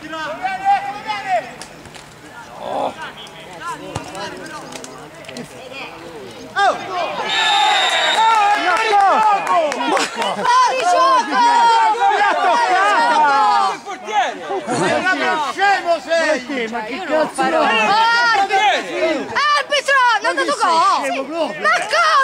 Oh! Scemo sei! Ma che cazzo? Arbitro! Non dato gol! Ma cosa?